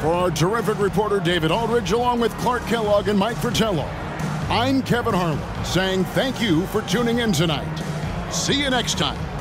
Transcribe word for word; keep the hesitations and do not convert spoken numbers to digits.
For our terrific reporter David Aldridge, along with Clark Kellogg and Mike Fratello, I'm Kevin Harlan saying thank you for tuning in tonight. See you next time.